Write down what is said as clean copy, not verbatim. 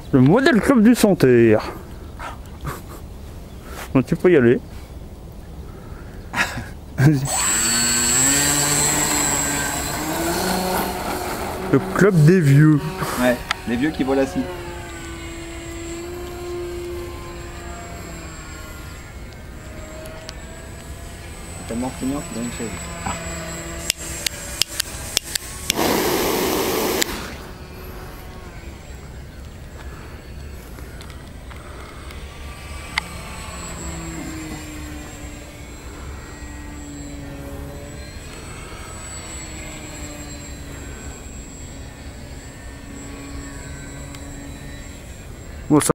Le modèle club du Santerre. Donc tu peux y aller. Le club des vieux. Ouais, les vieux qui volent assis. C'est tellement feignant qu'il a une chaise. Bon, ça